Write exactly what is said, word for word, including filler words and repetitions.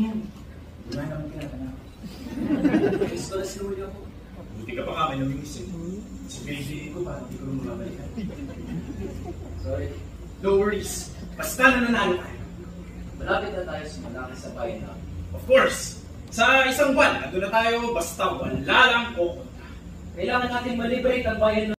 yan. Wala naman tinatanap. Gusto na sinuwi ako. Buti ka pa nga kayo namimiss eh. Si baby ko pa, hindi ko rin mabalikan. Sorry. No worries. Basta nananalo tayo. Malapit na tayo sa malaki sa bayan na. Of course! Sa isang buwan, nandun na tayo basta wala lang kukunta. Kailangan natin maliberate ang bayan na